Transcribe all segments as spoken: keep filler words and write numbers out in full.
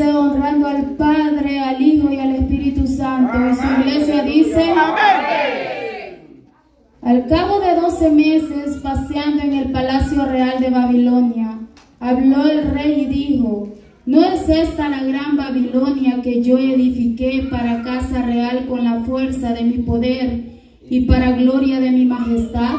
dice honrando al Padre, al Hijo y al Espíritu Santo. Y su iglesia dice amén. Al cabo de doce meses, paseando en el palacio real de Babilonia, habló el rey y dijo: ¿no es esta la gran Babilonia que yo edifiqué para casa real con la fuerza de mi poder y para gloria de mi majestad?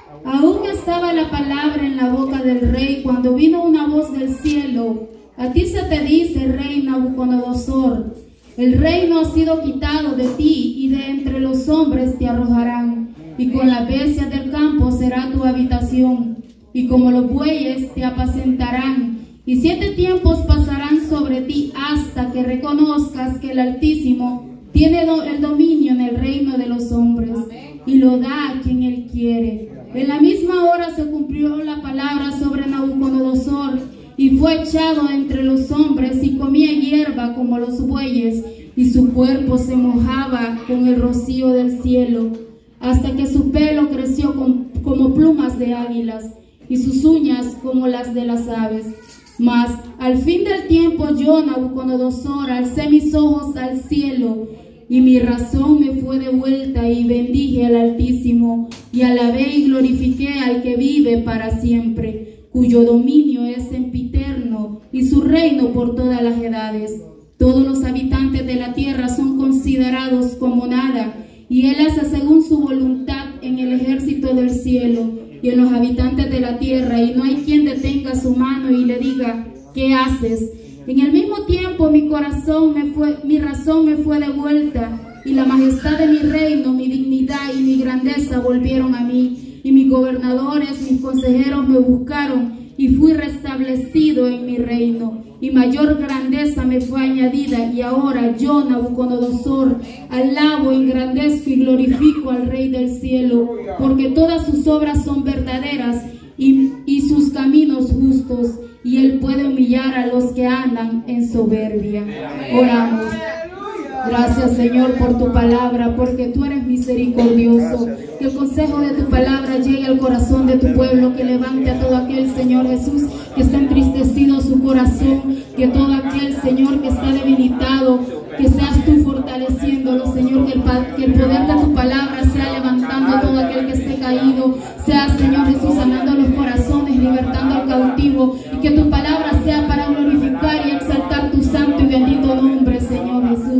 Aún estaba la palabra en la boca del rey cuando vino una voz del cielo: a ti se te dice, rey Nabucodonosor, el reino ha sido quitado de ti y de entre los hombres te arrojarán, y con las bestias del campo será tu habitación, y como los bueyes te apacentarán, y siete tiempos pasarán sobre ti hasta que reconozcas que el Altísimo tiene el dominio en el reino de los hombres, y lo da a quien él quiere. En la misma hora se cumplió la palabra sobre Nabucodonosor, y fue echado entre los hombres y comía hierba como los bueyes, y su cuerpo se mojaba con el rocío del cielo, hasta que su pelo creció con, como plumas de águilas, y sus uñas como las de las aves. Mas al fin del tiempo yo, Nabucodonosor, alcé mis ojos al cielo, y mi razón me fue devuelta, y bendije al Altísimo, y alabé y glorifiqué al que vive para siempre, cuyo dominio es sempiterno, y su reino por todas las edades. Todos los habitantes de la tierra son considerados como nada, y él hace según su voluntad en el ejército del cielo y en los habitantes de la tierra, y no hay quien detenga su mano y le diga: ¿qué haces? En el mismo tiempo mi corazón me fue, mi razón me fue devuelta, y la majestad de mi reino, mi dignidad y mi grandeza volvieron a mí, y mis gobernadores, mis consejeros me buscaron, y fui restablecido en mi reino, y mayor grandeza me fue añadida. Y ahora yo, Nabucodonosor, alabo, engrandezco y glorifico al Rey del cielo, porque todas sus obras son verdaderas y, y sus caminos justos, y él puede humillar a los que andan en soberbia. Oramos. Gracias, Señor, por tu palabra, porque tú eres misericordioso. Que el consejo de tu palabra llegue al corazón de tu pueblo, que levante a todo aquel, Señor Jesús, que está entristecido su corazón, que todo aquel, Señor, que está debilitado, que seas tú fortaleciéndolo, Señor, que el, que el poder de tu palabra sea levantando a todo aquel que esté caído, sea, Señor Jesús, sanando los corazones, libertando al cautivo, y que tu palabra sea para glorificar y exaltar tu santo y bendito nombre, Señor Jesús.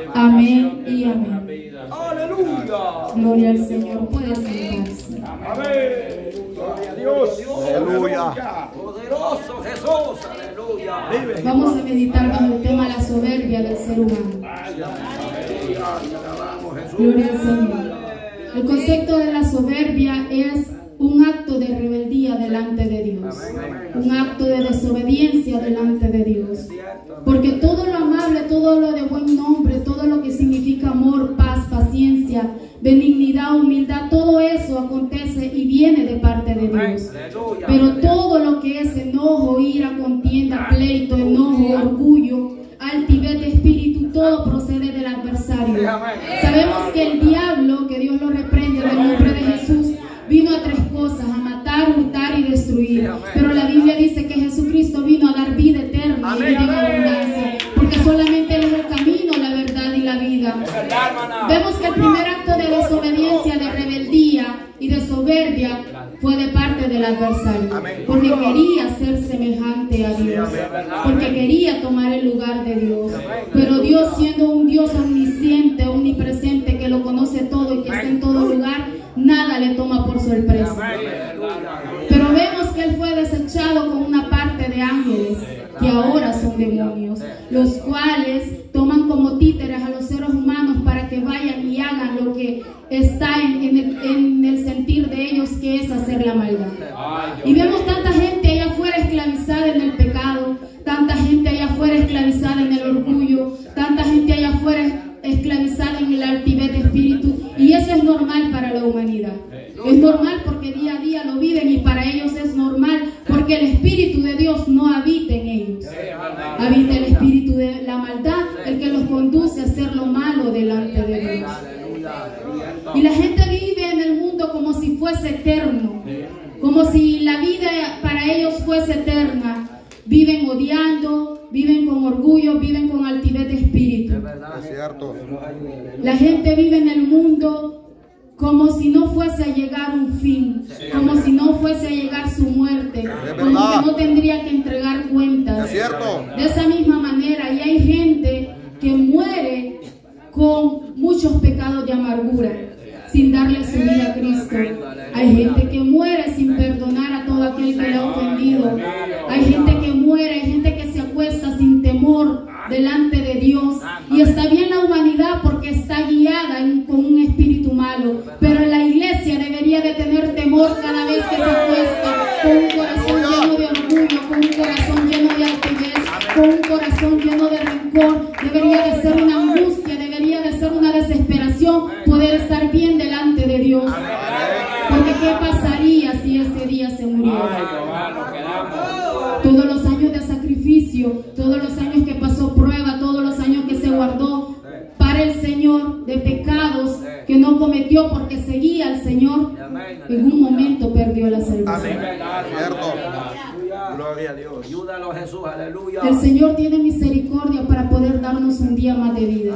Amén y amén. Aleluya. Gloria al Señor. Puede sentarse. Amén. Gloria a Dios. Aleluya. Poderoso Jesús. Aleluya. Vamos a meditar bajo el tema la soberbia del ser humano. Gloria al Señor. El concepto de la soberbia es un acto de rebeldía delante de Dios, un acto de desobediencia delante de Dios, porque todo lo amable, todo lo de buen nombre, todo lo que significa amor, paz, paciencia, benignidad, humildad, todo eso acontece y viene de parte de Dios. Pero todo lo que es enojo, ira, contienda, pleito, enojo, orgullo, altivez de espíritu, todo procede del adversario. Sabemos que el diablo, que Dios lo reprende en el nombre de Jesús, vino a tres cosas: a matar, hurtar y destruir. Pero la Biblia dice que Jesucristo vino a dar vida eterna y vida en abundancia, porque solamente Él es el camino, la verdad y la vida. Vemos que el primer acto de desobediencia, de rebeldía y de soberbia fue de parte del adversario, porque quería ser semejante a Dios, porque quería tomar el lugar de Dios. Pero Dios, siendo un Dios omnisciente, omnipresente, que lo conoce todo y que está en todo lugar, nada le toma por sorpresa. Pero vemos que él fue desechado con una parte de ángeles, que ahora son demonios, los cuales toman como títeres a los seres humanos para que vayan y hagan lo que está en, en, el, en el sentir de ellos, que es hacer la maldad. Y vemos tanta gente allá afuera esclavizada en el pecado, tanta gente allá afuera esclavizada en el orgullo, tanta gente allá afuera esclavizada en el altivez de espíritu, y eso es normal para la humanidad. Es normal porque día a día lo viven, y para ellos es normal porque el Espíritu de Dios no habita en ellos. Habita el espíritu de la maldad, el que los conduce a hacer lo malo delante de Dios. Y la gente vive en el mundo como si fuese eterno, como si la vida para ellos fuese eterna. Viven odiando, viven con orgullo, viven con altivez de espíritu. Es cierto. La gente vive en el mundo como si no fuese a llegar un fin, como si no fuese a llegar su muerte, como que no tendría que entregar cuentas. Es cierto. De esa misma manera, y hay gente que muere con muchos pecados de amargura, sin darle su vida a Cristo. Hay gente que muere sin perdonar a todo aquel que le ha ofendido. Hay gente que muere, hay gente que se acuesta sin temor delante de Dios. Y está bien la humanidad porque está guiada en, con un espíritu malo. Pero la iglesia debería de tener temor cada vez que se acuesta, con un corazón lleno de orgullo, con un corazón lleno de altivez, con un corazón lleno de rencor. Debería de ser una angustia, debería de ser una desesperación poder estar bien delante de Dios. Porque ¿qué pasaría si ese día se muriera? Todos los años de sacrificio, todos los años que pasó prueba, todos los años que se guardó para el Señor de pecados que no cometió porque seguía al Señor, en un momento perdió la salvación. Cierto. Gloria a Dios. Ayúdalo, Jesús, aleluya. El Señor tiene misericordia para poder darnos un día más de vida.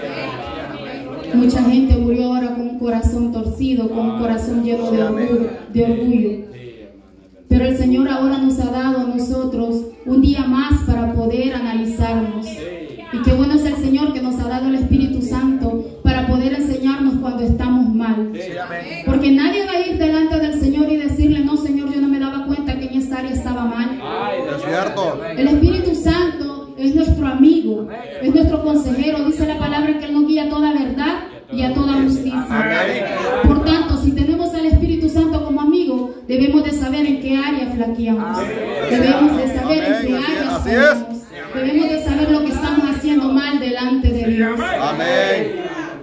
Mucha gente murió ahora con un corazón torcido, con un corazón lleno de orgullo, de orgullo. Pero el Señor ahora nos ha dado a nosotros un día más para poder analizarnos. Y qué bueno es el Señor que nos ha dado el Espíritu Santo para poder enseñarnos cuando estamos mal. Porque nadie va a ir delante del Señor y decirle, no, Señor, yo no me daba cuenta que en esta área estaba mal. Es cierto. El Espíritu Santo es nuestro amigo, es nuestro consejero. Dice la palabra que Él nos guía a toda verdad y a toda justicia. Por tanto, si tenemos al Espíritu Santo como amigo, debemos de saber en qué área flaqueamos. Debemos de saber en qué área fallamos. Debemos de saber lo que estamos haciendo mal delante de Dios. Amén.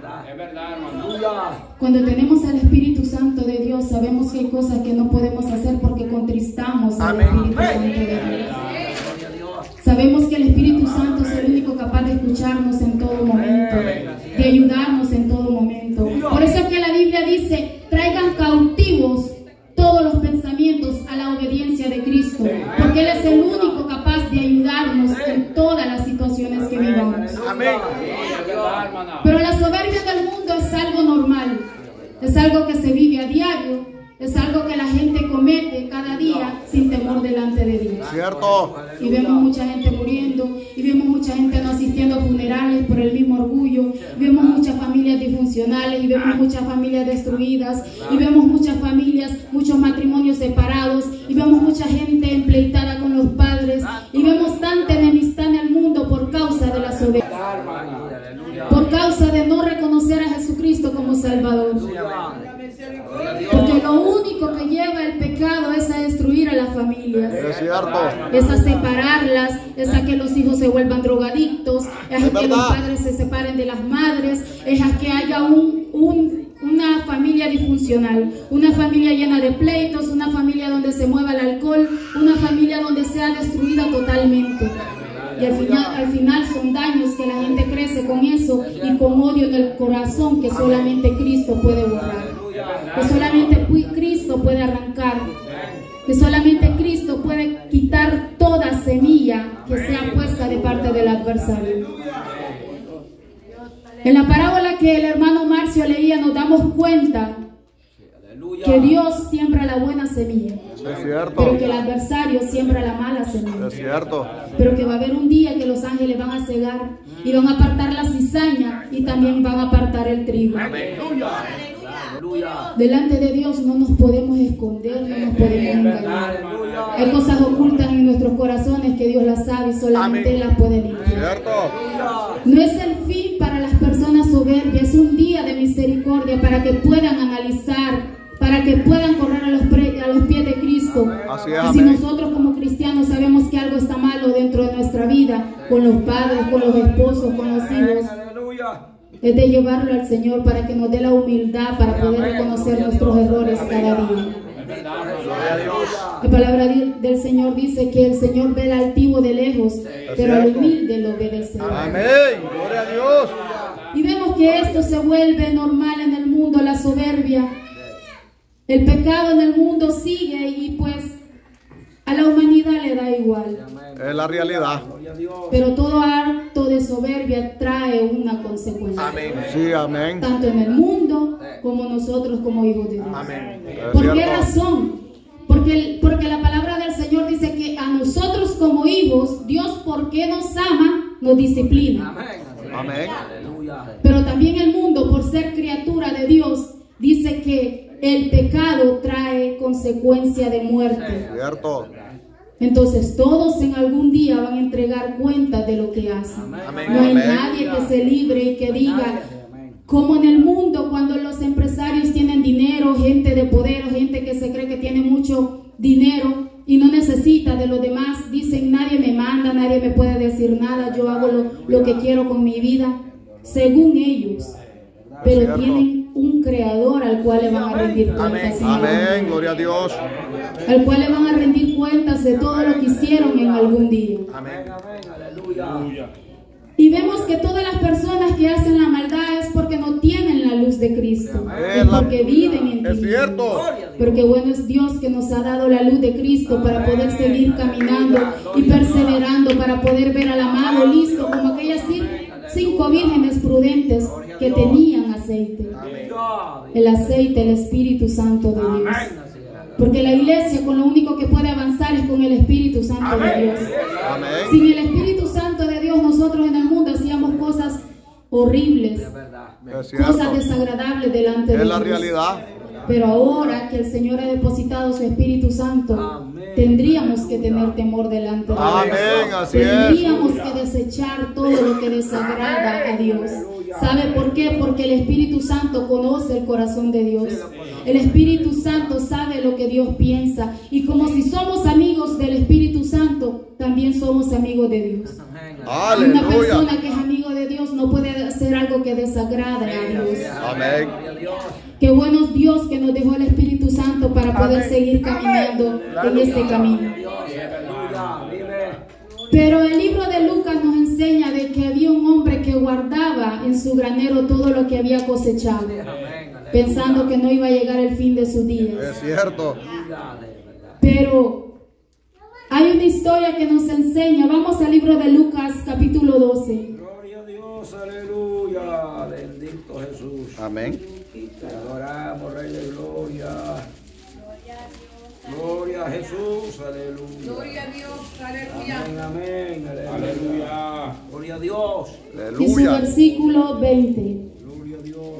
Cuando tenemos al Espíritu Santo de Dios, sabemos que hay cosas que no podemos hacer porque contristamos al Espíritu Santo de Dios. Sabemos que el Espíritu Santo es el único capaz de escucharnos en todo momento, de ayudarnos en todo momento. Por eso es que la Biblia dice, traigan cautivos todos los pensamientos a la obediencia de Cristo, porque Él es el único capaz de ayudarnos en todas las situaciones que vivamos. Pero la soberbia del mundo es algo normal, es algo que se vive a diario, es algo que la gente comete cada día sin temor delante de Dios. Cierto. Y vemos mucha gente muriendo, y vemos mucha gente no asistiendo a funerales por el mismo orgullo, vemos muchas familias disfuncionales, y vemos muchas familias destruidas, y vemos muchas familias, muchos matrimonios separados, y vemos mucha gente empleitada con los padres, y vemos tanta enemistad en el mundo por causa de la soberbia, por causa de no reconocer a Jesucristo como Salvador. Porque lo único que lleva el pecado es a destruir a las familias, Es cierto. es a separarlas, es a que los hijos se vuelvan drogadictos, es a que los padres se separen de las madres, es a que haya un, un, una familia disfuncional, una familia llena de pleitos, una familia donde se mueva el alcohol, una familia donde sea destruida totalmente. Y al final, al final son daños que la gente crece con eso y con odio en el corazón que solamente Cristo puede borrar, que solamente Cristo puede arrancar, que solamente Cristo puede quitar toda semilla que sea puesta de parte del adversario. En la parábola que el hermano Marcio leía nos damos cuenta que Dios siembra la buena semilla, Es cierto. pero que el adversario siembra la mala semilla. Es cierto. Pero que va a haber un día que los ángeles van a cegar y van a apartar la cizaña y también van a apartar el trigo. Delante de Dios no nos podemos esconder, no nos podemos engañar. Hay cosas ocultas en nuestros corazones que Dios las sabe y solamente Él las puede limpiar. Cierto. No es el fin para las personas soberbias, es un día de misericordia para que puedan analizar, para que puedan correr a los, pre, a los pies de Cristo. Así es, y si amén. nosotros como cristianos sabemos que algo está malo dentro de nuestra vida, con los padres, con los esposos, con los hijos, es de llevarlo al Señor para que nos dé la humildad para poder reconocer nuestros errores cada día. La palabra del Señor dice que el Señor ve al altivo de lejos, pero al humilde lo ve del Señor. Amén. Gloria a Dios. Y vemos que esto se vuelve normal en el mundo, la soberbia. El pecado en el mundo sigue y pues a la humanidad le da igual. Es la realidad. Pero todo acto de soberbia trae una consecuencia. Amén. Sí, amén. Tanto en el mundo como nosotros como hijos de Dios. Amén. ¿Por qué razón? Porque, porque la palabra del Señor dice que a nosotros como hijos, Dios, porque nos ama, nos disciplina. Amén. Pero también el mundo, por ser criatura de Dios, dice que el pecado trae consecuencia de muerte. Cierto. Entonces todos en algún día van a entregar cuenta de lo que hacen. Amén. No hay Amén. nadie que se libre y que diga, como en el mundo cuando los empresarios tienen dinero, gente de poder, gente que se cree que tiene mucho dinero y no necesita de los demás, dicen nadie me manda, nadie me puede decir nada, yo hago lo, lo que quiero con mi vida, según ellos, pero tienen un creador al cual le van a rendir cuentas. Amén. Gloria a Dios. Al cual le van a rendir cuentas de todo lo que hicieron en algún día. Amén. Y vemos que todas las personas que hacen la maldad es porque no tienen la luz de Cristo, es porque viven en Es tinieblas. cierto. Porque bueno es Dios que nos ha dado la luz de Cristo para poder seguir caminando y perseverando, para poder ver al amado listo, como aquellas cinco vírgenes prudentes que tenían aceite. El aceite, el Espíritu Santo de Dios. Porque la iglesia con lo único que puede avanzar es con el Espíritu Santo de Dios. Amén. Sin el Espíritu Santo de Dios, nosotros en el mundo hacíamos cosas horribles, Es cierto. cosas desagradables delante de Es la Dios. realidad. Pero ahora que el Señor ha depositado su Espíritu Santo, tendríamos que tener temor delante de Dios. Amén. Así es. Tendríamos que desechar todo lo que desagrada a Dios. ¿Sabe por qué? Porque el Espíritu Santo conoce el corazón de Dios. El Espíritu Santo sabe lo que Dios piensa. Y como si somos amigos del Espíritu Santo, también somos amigos de Dios. Y una Aleluya. persona que es amigo de Dios no puede hacer algo que desagrade a Dios. Amén. Qué bueno es Dios que nos dejó el Espíritu Santo para poder seguir caminando en este camino. Pero el libro de Lucas nos enseña de que había un hombre que guardaba en su granero todo lo que había cosechado, pensando que no iba a llegar el fin de sus días. Es cierto. Pero hay una historia que nos enseña. Vamos al libro de Lucas, capítulo doce. Gloria a Dios, aleluya, bendito Jesús. Amén. Te adoramos, Rey de Gloria. Gloria a Jesús, aleluya. Gloria a Dios, aleluya. Amén, amén, aleluya. Gloria a Dios. Y su Aleluya. versículo veinte. Gloria a Dios.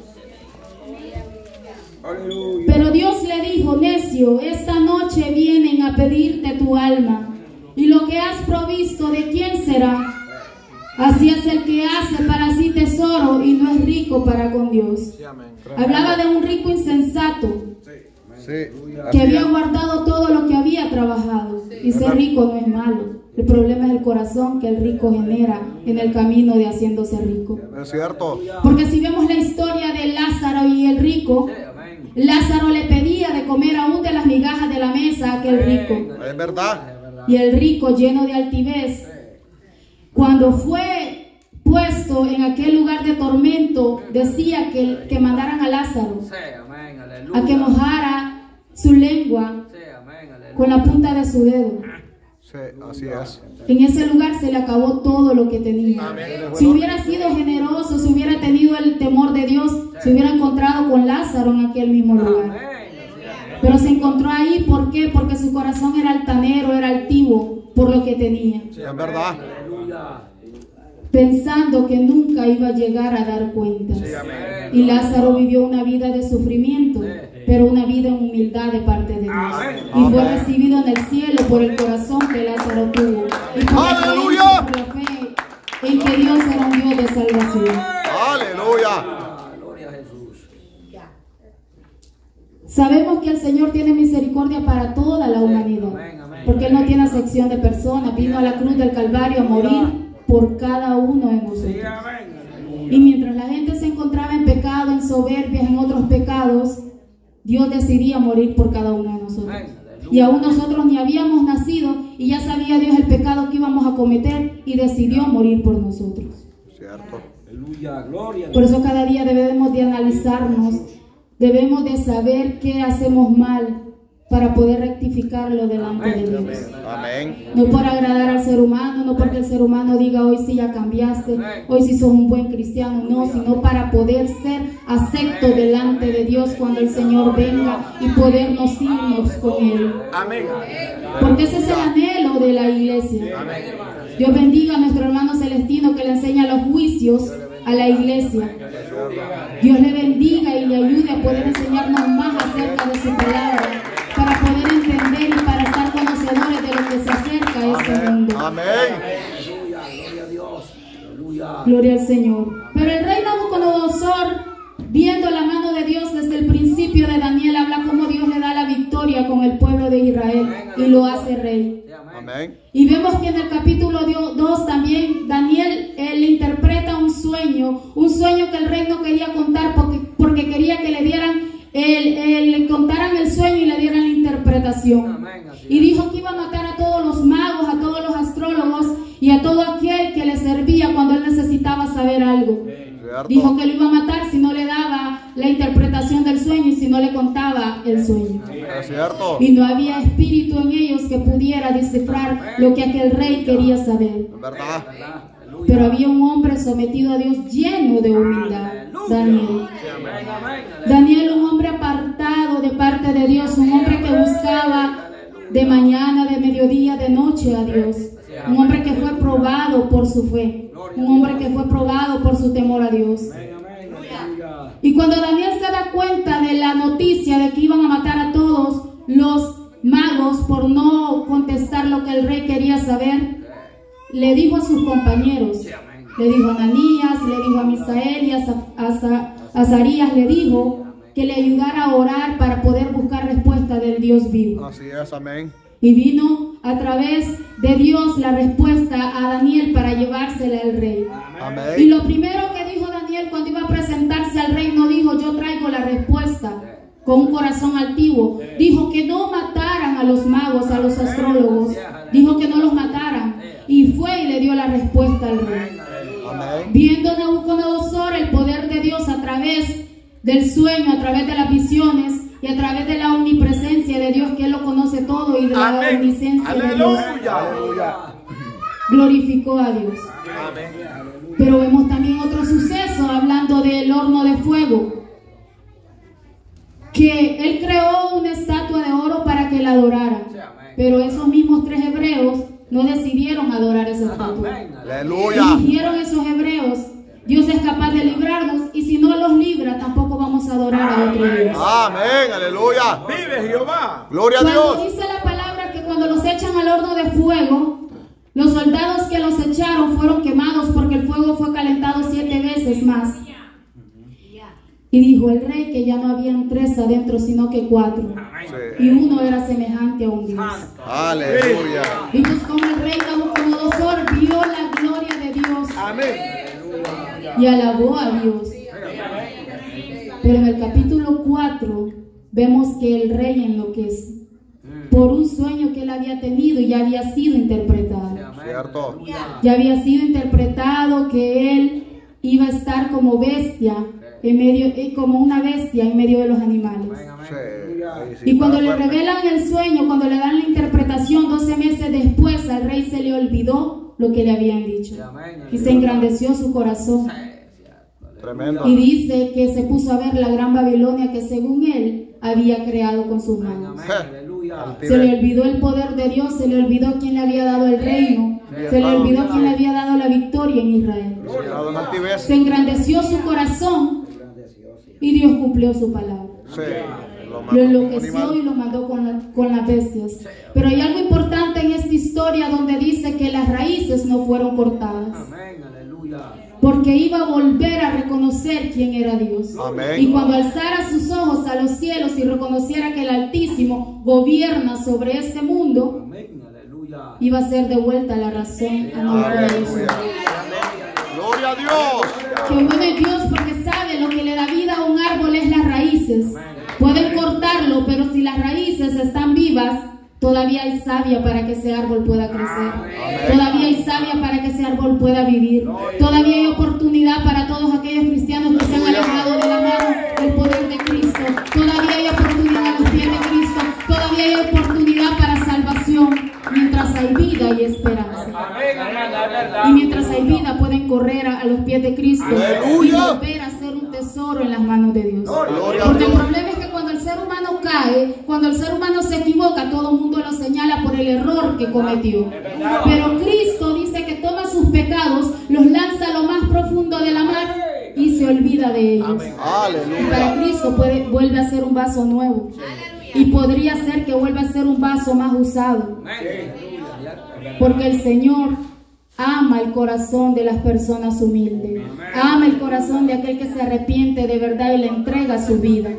Aleluya. Pero Dios le dijo, necio, esta noche vienen a pedirte tu alma, y lo que has provisto, ¿de quién será? Así es el que hace para sí tesoro y no es rico para con Dios. Hablaba de un rico insensato Sí. que había guardado todo lo que había trabajado. Y ser rico no es malo. El problema es el corazón que el rico genera en el camino de haciéndose rico. Es cierto. Porque si vemos la historia de Lázaro y el rico, Lázaro le pedía de comer aún de las migajas de la mesa a aquel rico. Es verdad. Y el rico, lleno de altivez, cuando fue puesto en aquel lugar de tormento, decía que, que mandaran a Lázaro a que mojara su lengua con la punta de su dedo. Sí, así es. En ese lugar se le acabó todo lo que tenía. Si hubiera sido generoso, si hubiera tenido el temor de Dios, se hubiera encontrado con Lázaro en aquel mismo lugar. Pero se encontró ahí, ¿por qué? Porque su corazón era altanero, era altivo por lo que tenía, Sí, es verdad. pensando que nunca iba a llegar a dar cuentas. Sí, amén. Y Lázaro vivió una vida de sufrimiento, pero una vida en humildad de parte de Dios. Y fue Amén. recibido en el cielo por el corazón que Lázaro tuvo. Y por la ¡Aleluya! creencia, por la fe en que Dios era un Dios de salvación. Aleluya. Gloria a Jesús. Sabemos que el Señor tiene misericordia para toda la humanidad, porque Él no tiene acepción de personas. Vino a la cruz del Calvario a morir por cada uno de nosotros. Y mientras la gente se encontraba en pecado, en soberbias, en otros pecados, Dios decidía morir por cada uno de nosotros. Y aún nosotros ni habíamos nacido y ya sabía Dios el pecado que íbamos a cometer y decidió morir por nosotros. Cierto. Aleluya, gloria a Por Dios. eso cada día debemos de analizarnos, debemos de saber qué hacemos mal para poder rectificarlo delante de Dios. Amén. No por agradar al ser humano, no porque el ser humano diga hoy sí ya cambiaste, hoy sí sos un buen cristiano, no, sino para poder ser acepto delante de Dios cuando el Señor venga y podernos irnos con Él. Amén. Porque ese es el anhelo de la iglesia. Dios bendiga a nuestro hermano Celestino que le enseña los juicios a la iglesia. Dios le bendiga y le ayude a poder enseñarnos más acerca de su palabra, para poder entender y para estar conocedores de lo que se acerca a este mundo. Amén. Gloria a Dios. Aleluya. Gloria al Señor. Pero el rey Nabucodonosor, viendo la mano de Dios desde el principio de Daniel, habla cómo Dios le da la victoria con el pueblo de Israel y lo hace rey. Amén. Y vemos que en el capítulo dos también Daniel él interpreta un sueño, un sueño que el rey no quería contar porque, porque quería que le dieran el, el, le contaran el sueño y le dieran la interpretación. Y dijo que iba a matar a todos los magos, a todos los astrólogos y a todo aquel que le servía cuando él necesitaba saber algo. Dijo que lo iba a matar si no le daba la interpretación del sueño y si no le contaba el sueño. Es cierto. Y no había espíritu en ellos que pudiera descifrar lo que aquel rey quería saber. ¿Verdad? Pero había un hombre sometido a Dios lleno de humildad, Daniel. Daniel, un hombre apartado de parte de Dios, un hombre que buscaba de mañana, de mediodía, de noche a Dios. Un hombre que fue probado por su fe. Un hombre que fue probado por su temor a Dios. Y cuando Daniel se da cuenta de la noticia de que iban a matar a todos los magos por no contestar lo que el rey quería saber, le dijo a sus compañeros, le dijo a Ananías, le dijo a Misael y a Azarías, le dijo que le ayudara a orar para poder buscar respuesta del Dios vivo. Así es, amén. Y vino a través de Dios la respuesta a Daniel para llevársela al rey. Amén. Y lo primero que dijo Daniel cuando iba a presentarse al rey, no dijo yo traigo la respuesta con un corazón altivo. Dijo que no mataran a los magos, a los astrólogos. Dijo que no los mataran. Y fue y le dio la respuesta al rey. Amén. Viendo Nabucodonosor el poder de Dios a través del sueño, a través de las visiones y a través de la omnipresencia de Dios, que Él lo conoce todo, y de la Amén. omnisciencia de Dios, Aleluya. glorificó a Dios. Amén. Pero vemos también otro suceso hablando del horno de fuego, que Él creó una estatua de oro para que la adoraran, pero esos mismos tres hebreos no decidieron adorar esa estatua. Aleluya. Y dijeron esos hebreos, Dios es capaz de librarnos, y si no los libra, tampoco vamos a adorar a otro Dios. Amén. Aleluya. Vive Jehová. Gloria a Cuando Dios. dice la palabra que cuando los echan al horno de fuego, los soldados que los echaron fueron quemados porque el fuego fue calentado siete veces más. Y dijo el rey que ya no habían tres adentro, sino que cuatro. Sí. Y uno era semejante a un Dios. Aleluya. Vimos como el rey Nabucodonosor vio la gloria de Dios y alabó a Dios. Pero en el capítulo cuatro vemos que el rey enloquece por un sueño que él había tenido y ya había sido interpretado. Cierto. Ya había sido interpretado que él iba a estar como bestia en medio, eh, como una bestia en medio de los animales. Sí. Sí, sí, Y cuando para le fuerte. revelan el sueño, cuando le dan la interpretación, doce meses después al rey se le olvidó lo que le habían dicho y se engrandeció su corazón. Tremendo. Y dice que se puso a ver la gran Babilonia que según él había creado con sus manos. Se le olvidó el poder de Dios, se le olvidó quién le había dado el reino, se le olvidó quién le había dado la victoria en Israel. Considerado en altivez. Se engrandeció su corazón y Dios cumplió su palabra. Sí. Lo Lo mató como enloqueció animal. y lo mandó con, la- con las bestias. Pero hay algo importante en esta historia donde dice que las raíces no fueron cortadas, porque iba a volver a reconocer quién era Dios. Amén. Y cuando alzara sus ojos a los cielos y reconociera que el Altísimo gobierna sobre este mundo, iba a ser devuelta la razón a Nabucodonosor. Aleluya. Gloria a Dios. Que bueno es Dios, porque sabe lo que le da vida a un árbol es las raíces. Pueden cortarlo, pero si las raíces están vivas, todavía hay savia para que ese árbol pueda crecer. Todavía hay savia para que ese árbol pueda vivir. Todavía hay oportunidad para todos aquellos cristianos que se han alejado de la mano del poder de Cristo. Todavía hay oportunidad a los pies de Cristo. Todavía hay Y mientras hay vida pueden correr a, a los pies de Cristo Aleluya. y volver a ser un tesoro en las manos de Dios. Gloria a Porque el Dios. problema es que cuando el ser humano cae, cuando el ser humano se equivoca, todo el mundo lo señala por el error que cometió. Pero Cristo dice que toma sus pecados, los lanza a lo más profundo de la mar y se olvida de ellos. Y para Aleluya. Cristo puede, vuelve a ser un vaso nuevo. Y podría ser que vuelva a ser un vaso más usado. Porque el Señor ama el corazón de las personas humildes. Ama el corazón de aquel que se arrepiente de verdad y le entrega su vida.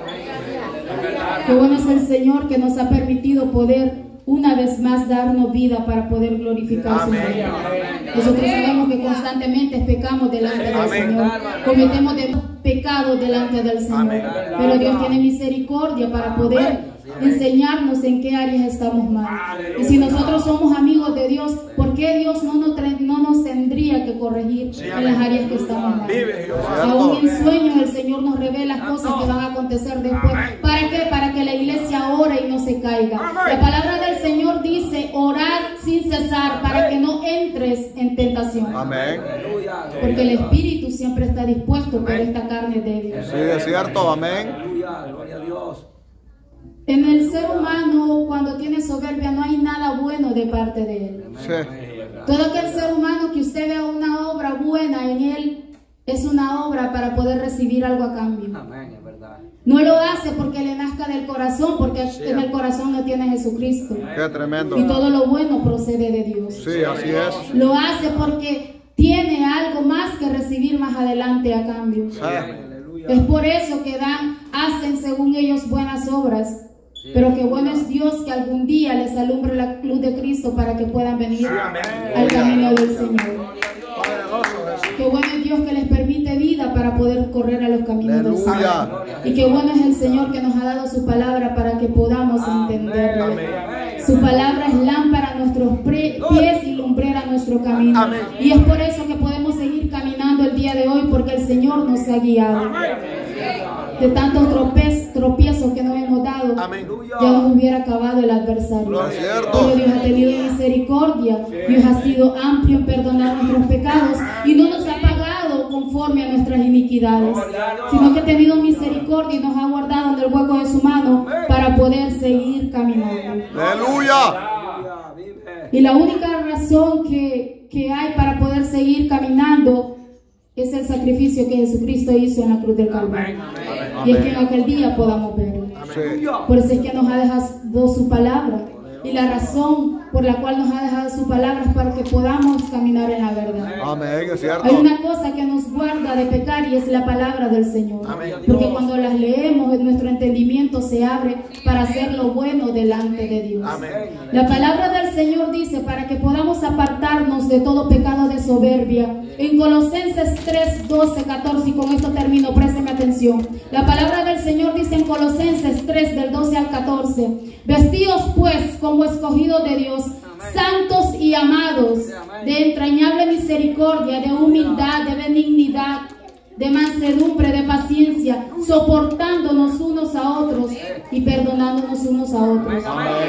Qué bueno es el Señor que nos ha permitido poder una vez más darnos vida para poder glorificar su nombre. Nosotros sabemos que constantemente pecamos delante del Señor, cometemos de pecados delante del Señor, pero Dios tiene misericordia para poder enseñarnos en qué áreas estamos mal. Y si nosotros somos amigos de Dios, ¿por qué Dios no nos, no nos tendría que corregir en las áreas que estamos mal? Aún en sueños el Señor nos revela cosas que van a acontecer después. ¿Para qué? Para que la iglesia ore y no se caiga. La palabra del Señor dice: orad sin cesar para que no entres en tentación. Amén. Porque el espíritu siempre está dispuesto, pero esta carne es débil. Sí, es cierto. Amén. Gloria a Dios. En el ser humano, cuando tiene soberbia, no hay nada bueno de parte de él. Sí. Todo aquel ser humano que usted vea una obra buena en él, es una obra para poder recibir algo a cambio. Amén, es verdad. No lo hace porque le nazca del corazón, porque en el corazón no tiene a Jesucristo. Qué tremendo. Y todo lo bueno procede de Dios. Sí, así es. Lo hace porque tiene algo más que recibir más adelante a cambio. Sí. Es por eso que dan, hacen según ellos buenas obras. Pero qué bueno es Dios que algún día les alumbre la luz de Cristo para que puedan venir al camino del Señor. Qué bueno es Dios que les permite vida para poder correr a los caminos del Señor. Y qué bueno es el Señor que nos ha dado su palabra para que podamos entenderla. Su palabra es lámpara a nuestros pies y lumbrera a nuestro camino. Y es por eso que podemos seguir caminando el día de hoy, porque el Señor nos ha guiado. De tantos tropez, tropiezos que nos hemos dado, ya nos hubiera acabado el adversario. No es cierto. Pero Dios ha tenido misericordia, Dios ha sido amplio en perdonar nuestros pecados y no nos ha pagado conforme a nuestras iniquidades, sino que ha tenido misericordia y nos ha guardado en el hueco de su mano para poder seguir caminando. Aleluya. Y la única razón que, que hay para poder seguir caminando es el sacrificio que Jesucristo hizo en la cruz del Calvario. Y es que en aquel día podamos verlo. Sí. Por eso es que nos ha dejado su palabra. Y la razón por la cual nos ha dejado su palabra es para que podamos caminar en la verdad. Amén, es cierto. Hay una cosa que nos guarda de pecar y es la palabra del Señor. Porque cuando las leemos, nuestro entendimiento se abre para hacer lo bueno delante de Dios. La palabra del Señor dice para que podamos apartarnos de todo pecado de soberbia. En Colosenses tres, doce, catorce, y con esto termino, présteme atención. La palabra del Señor dice en Colosenses tres, del doce al catorce: vestíos pues como escogidos de Dios, santos y amados, de entrañable misericordia, de humildad, de benignidad, de mansedumbre, de paciencia, soportándonos unos a otros y perdonándonos unos a otros.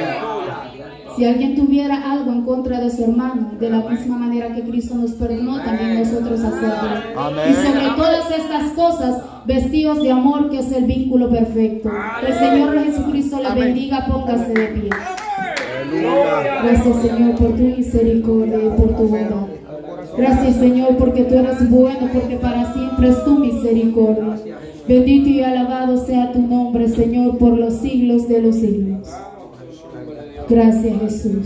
Si alguien tuviera algo en contra de su hermano, de la misma manera que Cristo nos perdonó, también nosotros hacerlo. Y sobre todas estas cosas, vestidos de amor, que es el vínculo perfecto. El Señor Jesucristo les bendiga, póngase de pie. Gracias, Señor, por tu misericordia y por tu bondad. Gracias, Señor, porque tú eres bueno, porque para siempre es tu misericordia. Bendito y alabado sea tu nombre, Señor, por los siglos de los siglos. Gracias, Jesús.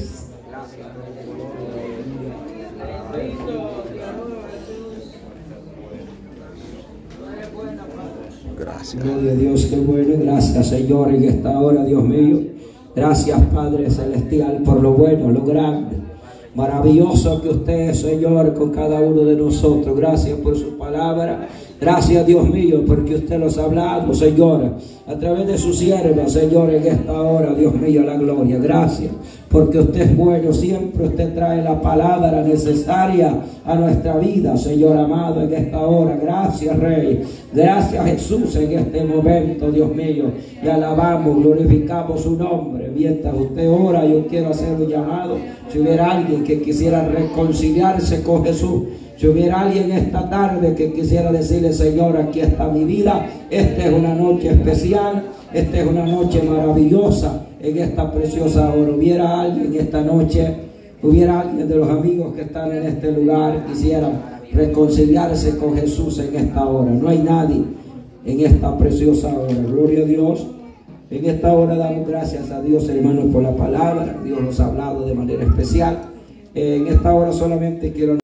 Gracias. Gloria a Dios, qué bueno. Gracias, Señor, en esta hora, Dios mío. Gracias, Padre Celestial, por lo bueno, lo grande, maravilloso que usted es, Señor, con cada uno de nosotros. Gracias por su palabra. Gracias, Dios mío, porque usted los ha hablado, Señor, a través de su sierva, Señor, en esta hora, Dios mío, la gloria. Gracias, porque usted es bueno, siempre usted trae la palabra necesaria a nuestra vida, Señor amado, en esta hora. Gracias, Rey. Gracias, Jesús, en este momento, Dios mío. Y alabamos, glorificamos su nombre. Mientras usted ora, yo quiero hacer un llamado. Si hubiera alguien que quisiera reconciliarse con Jesús, si hubiera alguien esta tarde que quisiera decirle: Señor, aquí está mi vida, esta es una noche especial, esta es una noche maravillosa en esta preciosa hora. Hubiera alguien esta noche, hubiera alguien de los amigos que están en este lugar, quisiera reconciliarse con Jesús en esta hora. No hay nadie en esta preciosa hora. Gloria a Dios. En esta hora damos gracias a Dios, hermanos, por la palabra. Dios nos ha hablado de manera especial. En esta hora solamente quiero